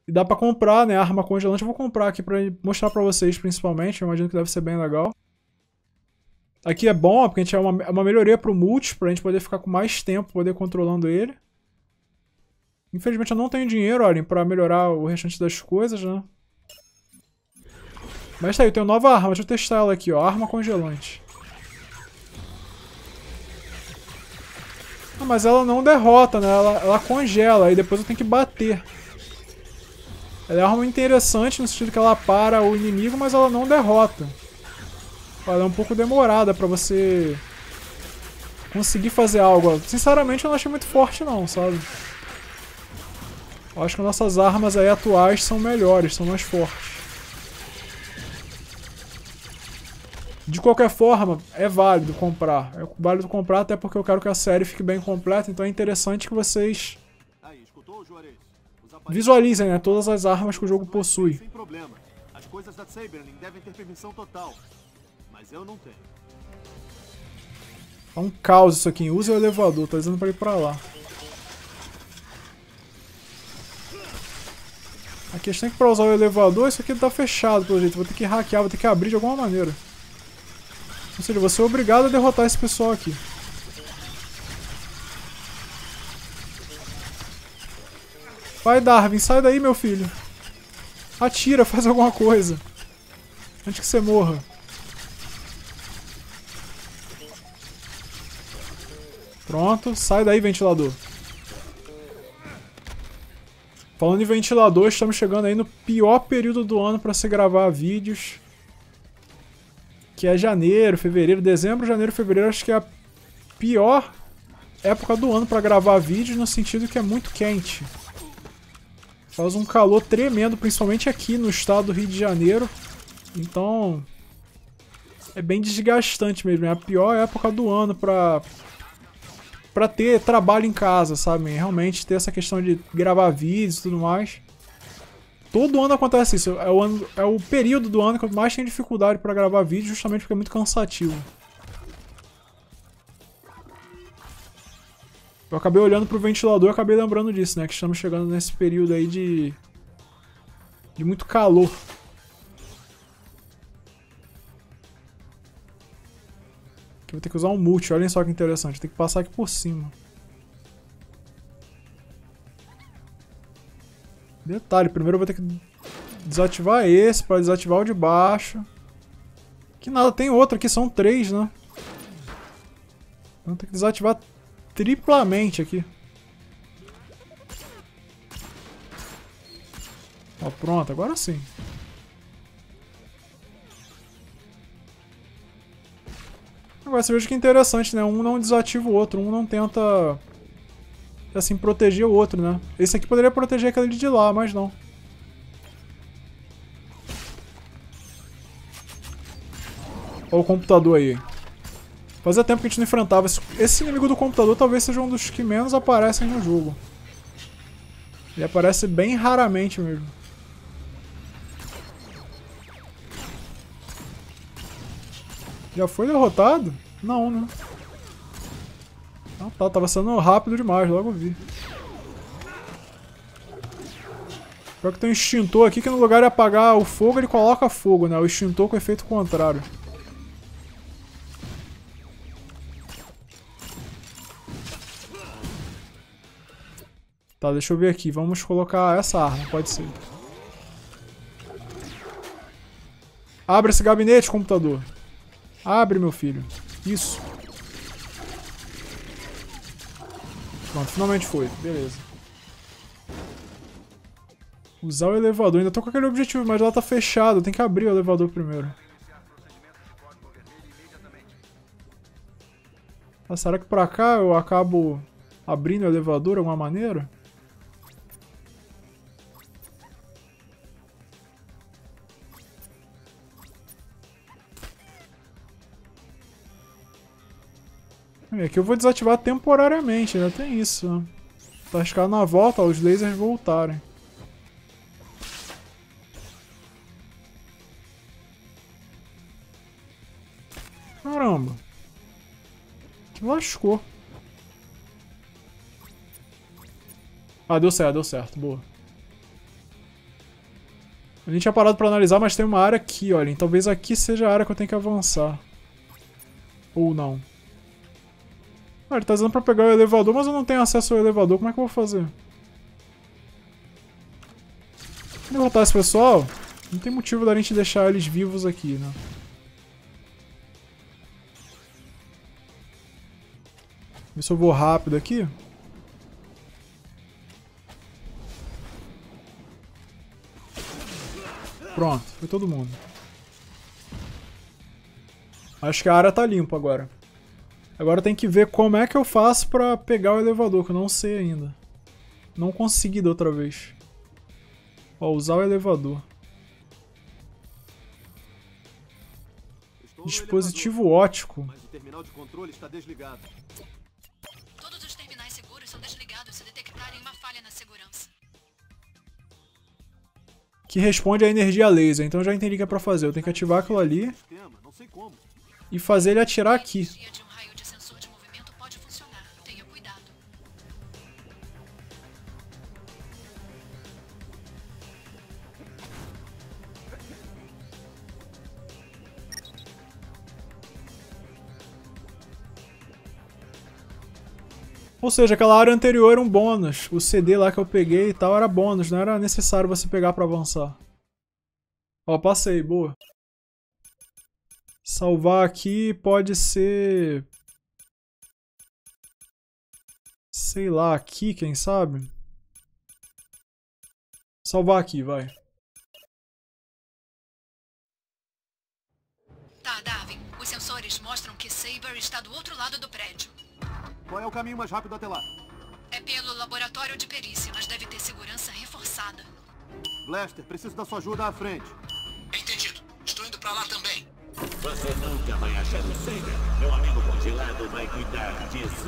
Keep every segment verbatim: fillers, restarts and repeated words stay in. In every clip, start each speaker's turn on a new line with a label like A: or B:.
A: E dá pra comprar, né? Arma congelante eu vou comprar aqui pra mostrar pra vocês, principalmente. Eu imagino que deve ser bem legal. Aqui é bom, porque a gente é uma, é uma melhoria pro multi, pra gente poder ficar com mais tempo, poder controlando ele. Infelizmente eu não tenho dinheiro, olhem, pra melhorar o restante das coisas, né? Mas tá aí, eu tenho nova arma, deixa eu testar ela aqui, ó. Arma congelante. Ah, mas ela não derrota, né? Ela, ela congela, aí depois eu tenho que bater. Ela é uma arma interessante no sentido que ela para o inimigo, mas ela não derrota. Ela é um pouco demorada pra você conseguir fazer algo. Sinceramente eu não achei muito forte não, sabe? Eu acho que nossas armas aí atuais são melhores, são mais fortes. De qualquer forma, é válido comprar. É válido comprar até porque eu quero que a série fique bem completa, então é interessante que vocês visualizem, né, todas as armas que o jogo possui.
B: Sem problema. As coisas da Saberling devem ter permissão total, mas eu não tenho.
A: É um caos isso aqui. Use o elevador, tá dizendo pra ir pra lá. A questão é que pra usar o elevador, isso aqui tá fechado pelo jeito. Vou ter que hackear, vou ter que abrir de alguma maneira. Ou seja, vou ser obrigado a derrotar esse pessoal aqui. Vai, Darwin, sai daí, meu filho. Atira, faz alguma coisa. Antes que você morra. Pronto, sai daí, ventilador. Falando em ventilador, estamos chegando aí no pior período do ano para se gravar vídeos. Que é janeiro, fevereiro, dezembro, janeiro, fevereiro. Acho que é a pior época do ano para gravar vídeos, no sentido que é muito quente. Faz um calor tremendo, principalmente aqui no estado do Rio de Janeiro. Então, é bem desgastante mesmo. É a pior época do ano pra, pra ter trabalho em casa, sabe? Realmente ter essa questão de gravar vídeos e tudo mais. Todo ano acontece isso. É o, ano, é o período do ano que eu mais tenho dificuldade pra gravar vídeo, justamente porque é muito cansativo. Eu acabei olhando pro ventilador e acabei lembrando disso, né? Que estamos chegando nesse período aí de... de muito calor. Aqui eu vou ter que usar um multi, olhem só que interessante. Tem que passar aqui por cima. Detalhe, primeiro eu vou ter que desativar esse para desativar o de baixo. Que nada, tem outro aqui, são três, né? Vou ter que desativar triplamente aqui. Ó, pronto, agora sim. Agora você veja que interessante, né? Um não desativa o outro, um não tenta, assim, proteger o outro, né? Esse aqui poderia proteger aquele de lá, mas não. Olha o computador aí. Fazia tempo que a gente não enfrentava. Esse inimigo do computador talvez seja um dos que menos aparecem no jogo. Ele aparece bem raramente mesmo. Já foi derrotado? Não, né? Ah tá, tava sendo rápido demais, logo vi. Pior que tem um extintor aqui que no lugar de apagar o fogo, ele coloca fogo, né? O extintor com efeito contrário. Tá, deixa eu ver aqui. Vamos colocar essa arma, pode ser. Abre esse gabinete, computador. Abre, meu filho. Isso. Pronto, finalmente foi. Beleza. Usar o elevador. Ainda tô com aquele objetivo, mas lá tá fechado. Tem que abrir o elevador primeiro. Ah, será que pra cá eu acabo abrindo o elevador de alguma maneira? Aqui eu vou desativar temporariamente, ainda tem isso, né? Tá arriscado na volta, ó, os lasers voltarem. Caramba. Que lascou. Ah, deu certo, deu certo, boa. A gente tinha parado pra analisar, mas tem uma área aqui, olhem. Talvez aqui seja a área que eu tenho que avançar. Ou não. Ah, ele tá dizendo pra pegar o elevador, mas eu não tenho acesso ao elevador. Como é que eu vou fazer? Derrotar esse pessoal? Não tem motivo da gente deixar eles vivos aqui, né? Ver se eu vou rápido aqui. Pronto, foi todo mundo. Acho que a área tá limpa agora. Agora tem que ver como é que eu faço pra pegar o elevador, que eu não sei ainda. Não consegui da outra vez. Ó, usar o elevador. Dispositivo óptico.
B: Mas o terminal de controle está desligado.
C: Todos os terminais seguros são desligados se detectarem uma falha na segurança.
A: Que responde à energia laser. Então eu já entendi o que é pra fazer. Eu tenho que ativar aquilo ali
B: Não sei como.
A: e fazer ele atirar aqui.
C: A energia de um raio de sensor de movimento pode funcionar. Tenha cuidado.
A: Ou seja, aquela área anterior era um bônus. O C D lá que eu peguei e tal era bônus. Não era necessário você pegar pra avançar. Ó, passei. Boa. Salvar aqui pode ser... Sei lá, aqui, quem sabe? Salvar aqui, vai.
C: Tá, Darwin. Os sensores mostram que Saber está do outro lado do prédio.
B: Qual é o caminho mais rápido até lá?
C: É pelo laboratório de perícia, mas deve ter segurança reforçada.
B: Blaster, preciso da sua ajuda à frente.
D: Entendido. Estou indo pra lá também.
E: Você nunca vai achar o Saber. Meu amigo congelado vai cuidar disso.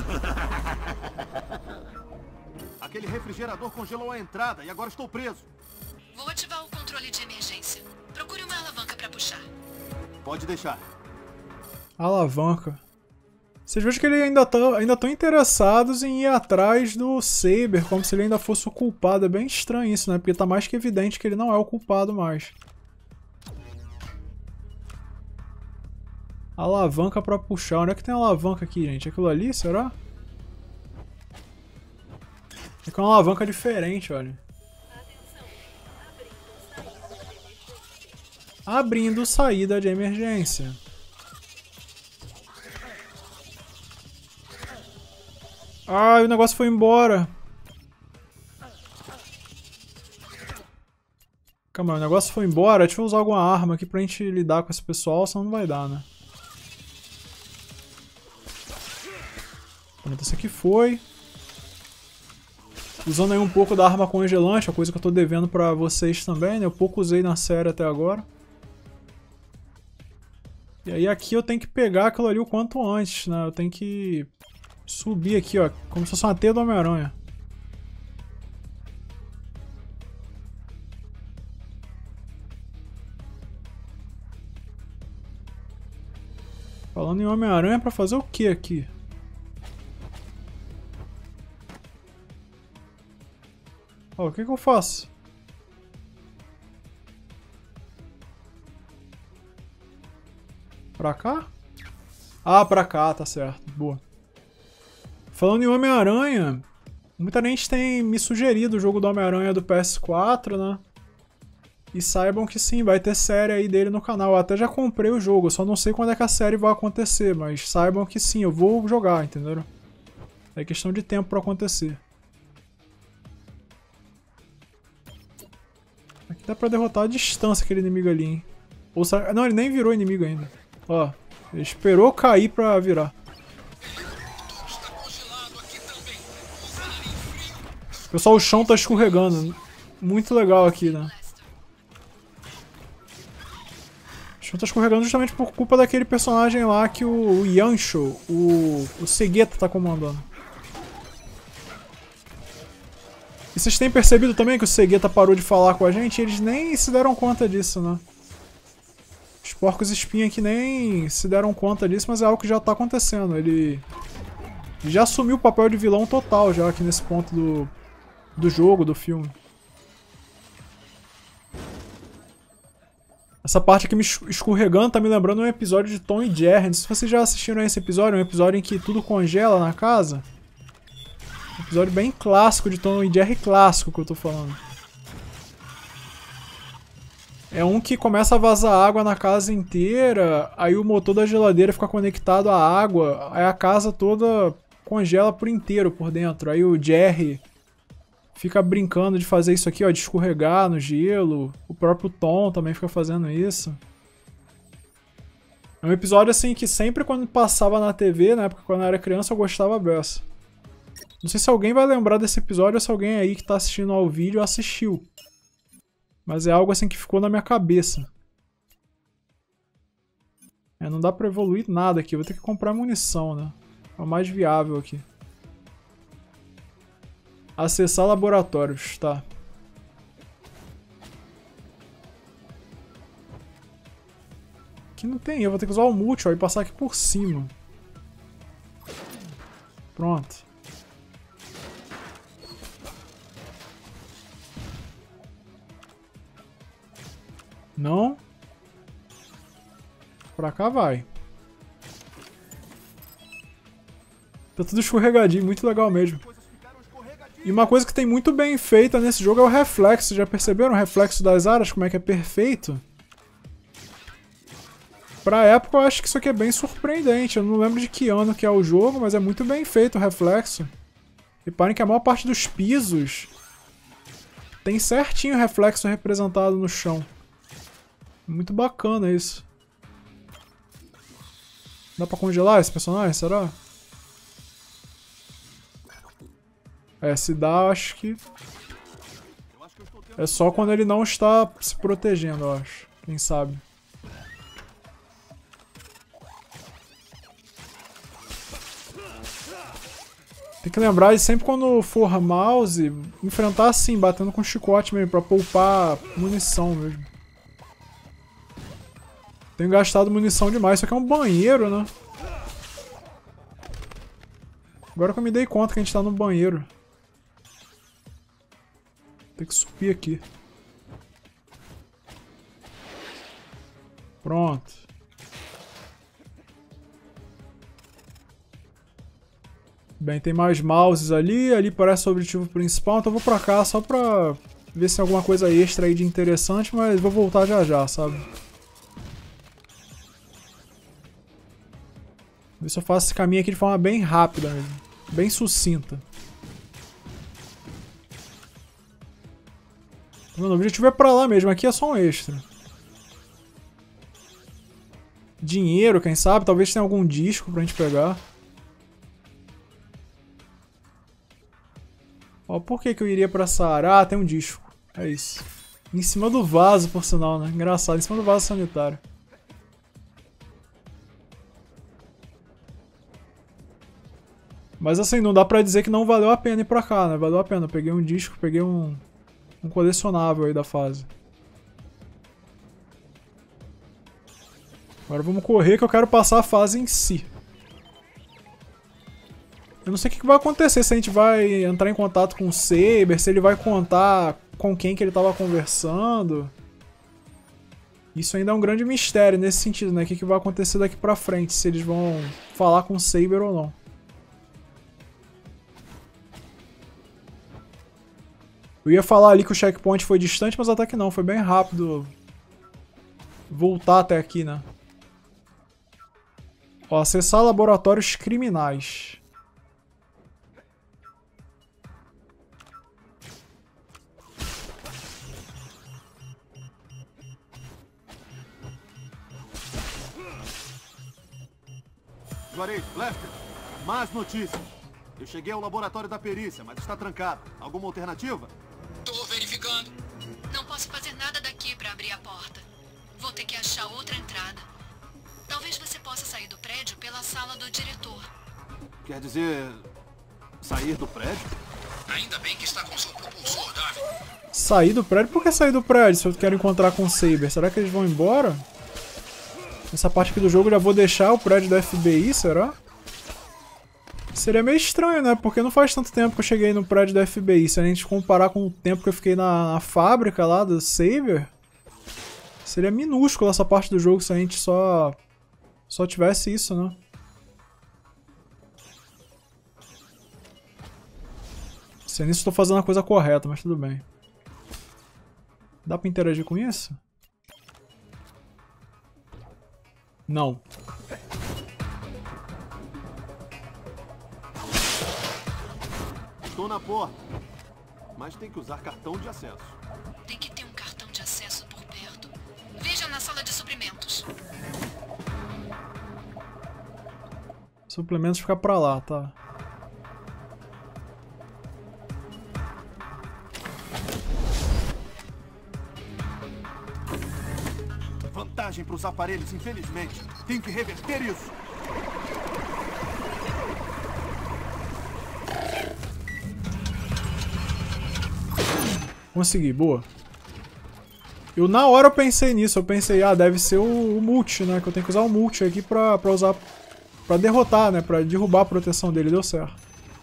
B: Aquele refrigerador congelou a entrada e agora estou preso.
C: Vou ativar o controle de emergência. Procure uma alavanca pra puxar.
B: Pode deixar.
A: Alavanca. Vocês vejam que eles ainda estão ainda tão interessados em ir atrás do Saber, como se ele ainda fosse o culpado. É bem estranho isso, né? Porque tá mais que evidente que ele não é o culpado mais. Alavanca pra puxar. Onde é que tem alavanca aqui, gente? Aquilo ali, será? É que é uma alavanca diferente, olha. Abrindo saída de emergência. Ai, o negócio foi embora. Calma aí, o negócio foi embora. Deixa eu usar alguma arma aqui pra gente lidar com esse pessoal, senão não vai dar, né? Pronto, esse aqui foi. Usando aí um pouco da arma congelante, a coisa que eu tô devendo pra vocês também, né? Eu pouco usei na série até agora. E aí aqui eu tenho que pegar aquilo ali o quanto antes, né? Eu tenho que subir aqui, ó, como se fosse uma teia do Homem-Aranha. Falando em Homem-Aranha, pra fazer o que aqui? Ó, o que que eu faço? Pra cá? Ah, pra cá, tá certo. Boa. Falando em Homem-Aranha, muita gente tem me sugerido o jogo do Homem-Aranha do P S quatro, né? E saibam que sim, vai ter série aí dele no canal. Eu até já comprei o jogo, eu só não sei quando é que a série vai acontecer, mas saibam que sim, eu vou jogar, entenderam? É questão de tempo pra acontecer. Aqui dá pra derrotar a distância aquele inimigo ali, hein? Ou será... Não, ele nem virou inimigo ainda. Ó, ele esperou cair pra virar. Pessoal, o chão tá escorregando. Muito legal aqui, né? O chão tá escorregando justamente por culpa daquele personagem lá que o, o Yancho, o, o Segueta tá comandando. E vocês têm percebido também que o Segueta parou de falar com a gente e eles nem se deram conta disso, né? Os porcos espinha que nem se deram conta disso, mas é algo que já tá acontecendo. Ele já assumiu o papel de vilão total já aqui nesse ponto do, do jogo, do filme. Essa parte aqui me escorregando tá me lembrando um episódio de Tom e Jerry. Não sei se vocês já assistiram esse episódio, um episódio em que tudo congela na casa. Um episódio bem clássico de Tom e Jerry, clássico que eu tô falando. É um que começa a vazar água na casa inteira, aí o motor da geladeira fica conectado à água, aí a casa toda congela por inteiro por dentro. Aí o Jerry fica brincando de fazer isso aqui, ó, de escorregar no gelo. O próprio Tom também fica fazendo isso. É um episódio assim que sempre quando passava na T V, na época quando eu era criança, eu gostava beça. Não sei se alguém vai lembrar desse episódio ou se alguém aí que tá assistindo ao vídeo assistiu. Mas é algo assim que ficou na minha cabeça. É, não dá pra evoluir nada aqui. Vou ter que comprar munição, né? É o mais viável aqui. Acessar laboratórios, tá. Aqui não tem, eu vou ter que usar o multi, ó, e passar aqui por cima. Pronto. Não. Pra cá vai. Tá tudo escorregadinho, muito legal mesmo. E uma coisa que tem muito bem feita nesse jogo é o reflexo. Já perceberam o reflexo das áreas? Como é que é perfeito? Pra época eu acho que isso aqui é bem surpreendente. Eu não lembro de que ano que é o jogo, mas é muito bem feito o reflexo. Reparem que a maior parte dos pisos tem certinho o reflexo representado no chão. Muito bacana isso. Dá pra congelar esse personagem, será? É, se dá, acho que... É só quando ele não está se protegendo, eu acho. Quem sabe. Tem que lembrar de sempre quando for mouse, enfrentar assim, batendo com chicote mesmo, pra poupar munição mesmo. Tenho gastado munição demais. Isso aqui é um banheiro, né? Agora que eu me dei conta que a gente tá no banheiro. Tem que subir aqui. Pronto. Bem, tem mais mouses ali. Ali parece o objetivo principal. Então eu vou pra cá só pra ver se tem alguma coisa extra aí de interessante. Mas vou voltar já já, sabe? Ver se eu faço esse caminho aqui de forma bem rápida mesmo. Bem sucinta. O objetivo é pra lá mesmo. Aqui é só um extra. Dinheiro, quem sabe? Talvez tenha algum disco pra gente pegar. Ó, por que que eu iria pra essa área? Ah, tem um disco. É isso. Em cima do vaso, por sinal, né? Engraçado. Em cima do vaso sanitário. Mas assim, não dá pra dizer que não valeu a pena ir pra cá, né? Valeu a pena. Eu peguei um disco, peguei um, um colecionável aí da fase. Agora vamos correr que eu quero passar a fase em si. Eu não sei o que vai acontecer, se a gente vai entrar em contato com o Saber, se ele vai contar com quem que ele tava conversando. Isso ainda é um grande mistério nesse sentido, né? O que, que vai acontecer daqui pra frente, se eles vão falar com o Saber ou não. Eu ia falar ali que o checkpoint foi distante, mas até que não, foi bem rápido voltar até aqui, né? Ó, acessar laboratórios criminais.
B: Juarez, Lester, más notícias. Eu cheguei ao laboratório da perícia, mas está trancado. Alguma alternativa?
D: Tô verificando.
C: Não posso fazer nada daqui pra abrir a porta. Vou ter que achar outra entrada. Talvez você possa sair do prédio pela sala do diretor.
B: Quer dizer... sair do prédio?
D: Ainda bem que está com seu propulsor, Darwin.
A: Sair do prédio? Por que sair do prédio se eu quero encontrar com o Saber? Será que eles vão embora? Essa parte aqui do jogo eu já vou deixar o prédio da F B I, será? Seria meio estranho, né? Porque não faz tanto tempo que eu cheguei no prédio da F B I. Se a gente comparar com o tempo que eu fiquei na, na fábrica lá do Saber, Seria minúscula essa parte do jogo se a gente só... Só tivesse isso, né? Se nisso estou fazendo a coisa correta, mas tudo bem. Dá pra interagir com isso? Não.
B: Estou na porta, mas tem que usar cartão de acesso.
C: Tem que ter um cartão de acesso por perto. Veja na sala de suprimentos.
A: Suplementos fica pra lá, tá?
B: Vantagem para os aparelhos, infelizmente. Tem que reverter isso.
A: Consegui, boa. Eu na hora eu pensei nisso, eu pensei, ah, deve ser o, o multi, né? Que eu tenho que usar o multi aqui pra, pra usar... Pra derrotar, né? Pra derrubar a proteção dele, deu certo.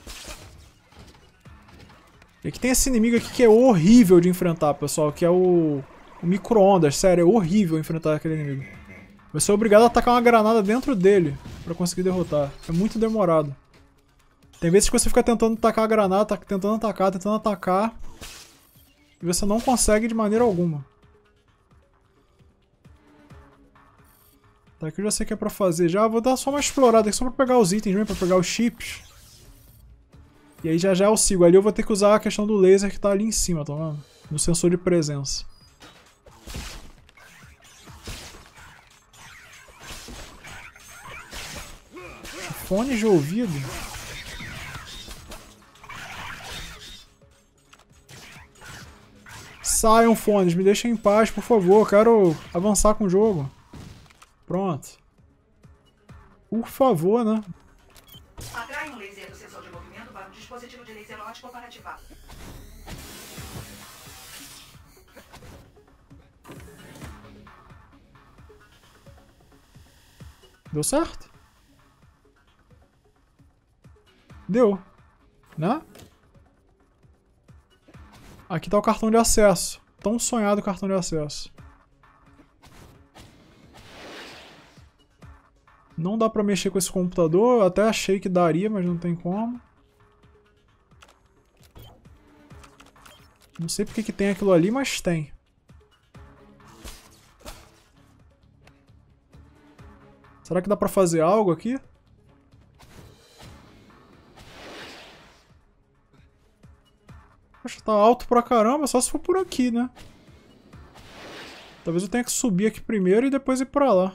A: E aqui tem esse inimigo aqui que é horrível de enfrentar, pessoal, que é o... O micro-ondas, sério, é horrível enfrentar aquele inimigo. Você é obrigado a atacar uma granada dentro dele pra conseguir derrotar. É muito demorado. Tem vezes que você fica tentando atacar a granada, tá tentando atacar, tentando atacar... E você não consegue de maneira alguma. Tá, aqui eu já sei o que é pra fazer. Já vou dar só uma explorada aqui, só pra pegar os itens mesmo, pra pegar os chips. E aí já já eu sigo. Ali eu vou ter que usar a questão do laser que tá ali em cima, tá vendo? No sensor de presença. Fones de ouvido? Saiam, fones, me deixem em paz, por favor. Eu quero avançar com o jogo. Pronto. Por favor, né?
F: Atrai um laser do sensor de movimento para o dispositivo de laser óptico para ativar.
A: Deu certo? Deu. Né? Aqui tá o cartão de acesso. Tão sonhado cartão de acesso. Não dá pra mexer com esse computador. Eu até achei que daria, mas não tem como. Não sei porque que tem aquilo ali, mas tem. Será que dá pra fazer algo aqui? Poxa, tá alto pra caramba, só se for por aqui, né? Talvez eu tenha que subir aqui primeiro e depois ir pra lá.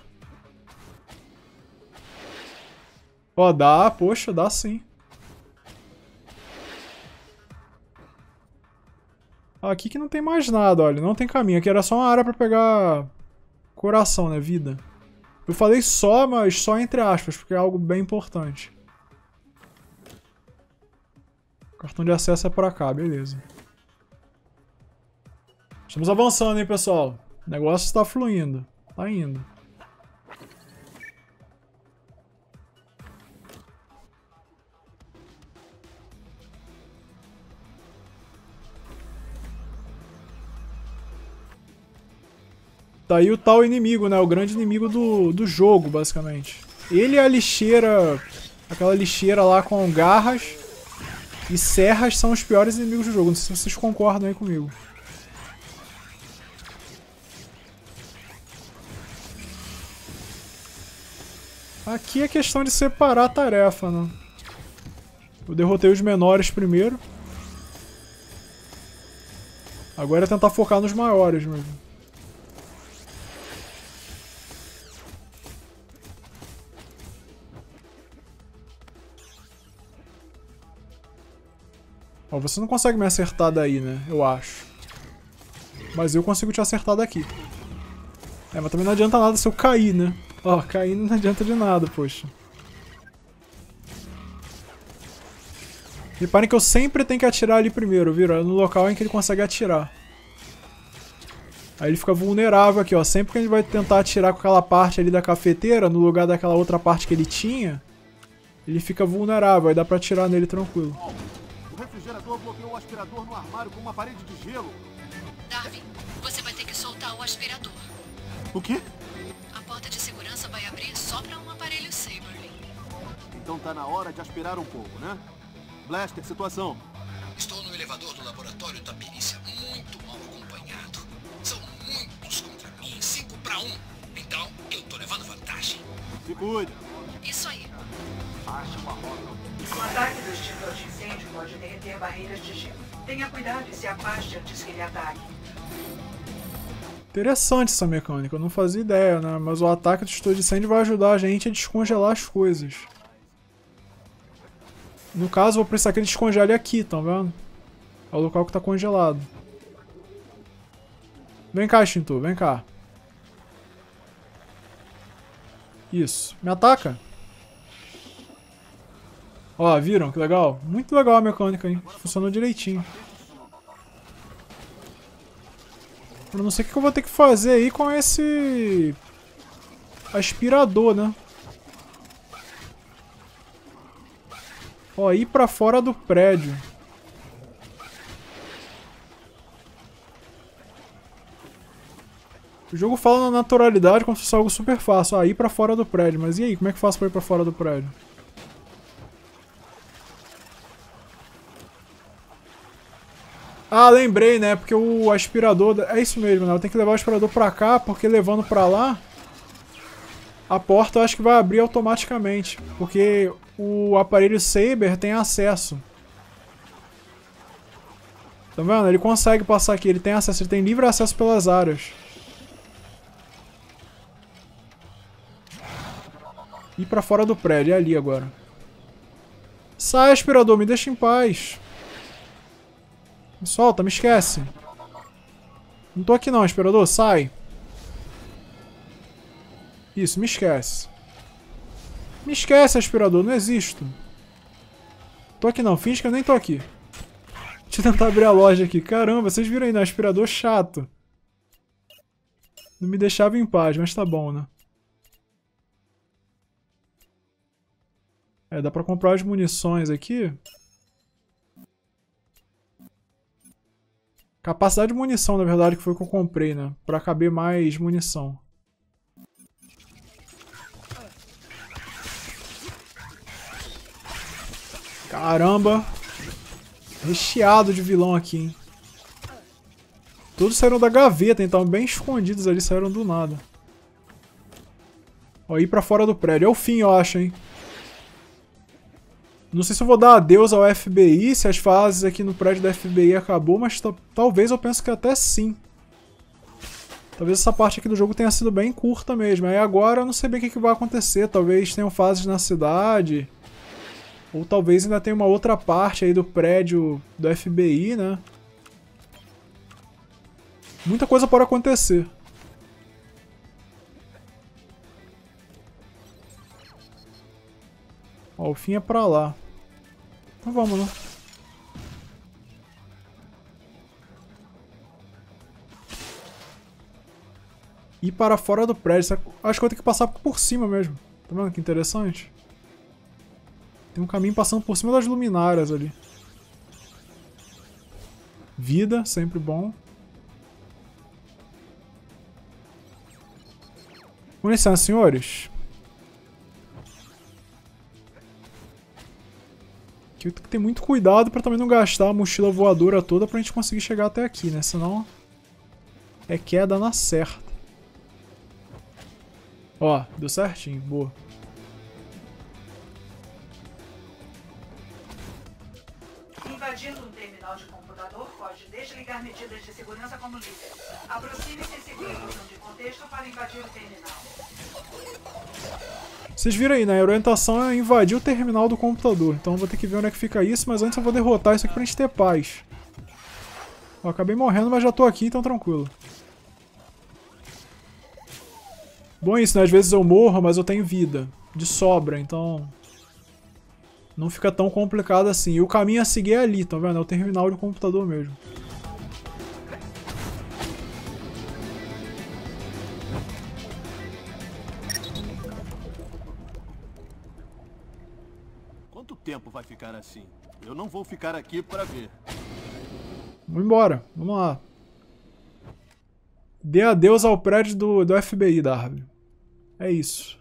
A: Ó, dá, poxa, dá sim. Aqui que não tem mais nada, olha, não tem caminho. Aqui era só uma área pra pegar coração, né, vida. Eu falei só, mas só entre aspas, porque é algo bem importante. O cartão de acesso é pra cá, beleza. Estamos avançando, hein, pessoal. O negócio está fluindo. Tá indo. Tá aí o tal inimigo, né? O grande inimigo do, do jogo, basicamente. Ele é a lixeira... Aquela lixeira lá com garras e serras são os piores inimigos do jogo. Não sei se vocês concordam aí comigo. Aqui é questão de separar a tarefa, né? Eu derrotei os menores primeiro. Agora é tentar focar nos maiores mesmo. Ó, você não consegue me acertar daí, né? Eu acho. Mas eu consigo te acertar daqui. É, mas também não adianta nada se eu cair, né? Ó, cair não adianta de nada, poxa. Reparem que eu sempre tenho que atirar ali primeiro, viu? No local em que ele consegue atirar. Aí ele fica vulnerável aqui, ó. Sempre que a gente vai tentar atirar com aquela parte ali da cafeteira, no lugar daquela outra parte que ele tinha, ele fica vulnerável. Aí dá pra atirar nele tranquilo.
B: O refrigerador bloqueou o aspirador no armário com uma parede de gelo.
C: Darwin, você vai ter que soltar o aspirador.
B: O quê?
C: A porta de segurança vai abrir só para um aparelho Saberling.
B: Então tá na hora de aspirar um pouco, né? Blaster, situação.
D: Estou no elevador do laboratório da perícia, muito mal acompanhado. São muitos contra mim, cinco para um. Então, eu tô levando vantagem.
B: Se cuida.
C: Isso aí.
F: O ataque do extintor de incêndio pode derreter barreiras de gelo. Tenha cuidado e se afaste antes que ele ataque.
A: Interessante essa mecânica, eu não fazia ideia, né? Mas o ataque do extintor de incêndio vai ajudar a gente a descongelar as coisas. No caso, vou precisar que ele descongele aqui, tá vendo? É o local que tá congelado. Vem cá, extintor, vem cá. Isso. Me ataca. Ó, viram? Que legal? Muito legal a mecânica, hein? Funcionou direitinho. Eu não sei o que eu vou ter que fazer aí com esse... aspirador, né? Ó, ir pra fora do prédio. O jogo fala na naturalidade como se fosse algo super fácil. Ah, ir pra fora do prédio. Mas e aí, como é que eu faço pra ir pra fora do prédio? Ah, lembrei, né? Porque o aspirador... É isso mesmo, né? Eu tenho que levar o aspirador pra cá, porque levando pra lá... A porta eu acho que vai abrir automaticamente. Porque o aparelho Saber tem acesso. Tá vendo? Ele consegue passar aqui. Ele tem acesso. Ele tem livre acesso pelas áreas. Ir pra fora do prédio. É ali agora. Sai, aspirador. Me deixa em paz. Me solta. Me esquece. Não tô aqui não, aspirador. Sai. Isso, me esquece. Me esquece, aspirador, não existo. Tô aqui não, finge que eu nem tô aqui. Deixa eu tentar abrir a loja aqui. Caramba, vocês viram aí, né? Aspirador chato. Não me deixava em paz, mas tá bom, né? É, dá pra comprar as munições aqui. Capacidade de munição, na verdade, que foi o que eu comprei, né? Pra caber mais munição. Caramba! Recheado de vilão aqui, hein? Todos saíram da gaveta, então bem escondidos ali, saíram do nada. Ó, ir pra fora do prédio. É o fim, eu acho, hein? Não sei se eu vou dar adeus ao F B I, se as fases aqui no prédio da F B I acabou, mas talvez eu penso que até sim. Talvez essa parte aqui do jogo tenha sido bem curta mesmo. Aí agora eu não sei bem o que, que vai acontecer. Talvez tenham fases na cidade... Ou talvez ainda tenha uma outra parte aí do prédio do F B I, né? Muita coisa pode acontecer. Ó, o fim é pra lá. Então vamos, né? Ir para fora do prédio. Acho que eu vou ter que passar por cima mesmo. Tá vendo que interessante? Tem um caminho passando por cima das luminárias ali. Vida, sempre bom. Com licença, senhores. Aqui eu tenho que ter muito cuidado pra também não gastar a mochila voadora toda pra gente conseguir chegar até aqui, né? Senão é queda na certa. Ó, deu certinho, boa.
F: Invadindo um terminal de computador pode desligar medidas de segurança como líder. Aproxime-se e segure o botão de contexto para invadir o terminal.
A: Vocês viram aí, né? A orientação é invadir o terminal do computador. Então eu vou ter que ver onde é que fica isso, mas antes eu vou derrotar isso aqui pra gente ter paz. Eu acabei morrendo, mas já tô aqui, então tranquilo. Bom isso, né? Às vezes eu morro, mas eu tenho vida. De sobra, então... Não fica tão complicado assim. E o caminho a seguir é ali, tá vendo? É o terminal do computador mesmo.
B: Quanto tempo vai ficar assim? Eu não vou ficar aqui pra ver.
A: Vamos embora. Vamos lá. Dê adeus ao prédio do, do F B I, Darby. É isso.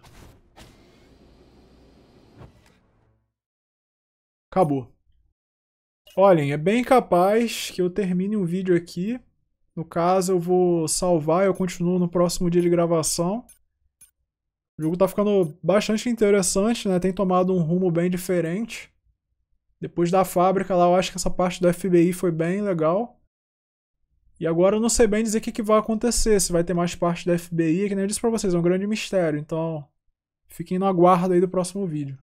A: Acabou. Olhem, é bem capaz que eu termine um vídeo aqui. No caso, eu vou salvar e eu continuo no próximo dia de gravação. O jogo tá ficando bastante interessante, né? Tem tomado um rumo bem diferente. Depois da fábrica lá, eu acho que essa parte do F B I foi bem legal. E agora eu não sei bem dizer o que, que vai acontecer. Se vai ter mais parte do F B I, que nem eu disse pra vocês, é um grande mistério. Então, fiquem no aguardo aí do próximo vídeo.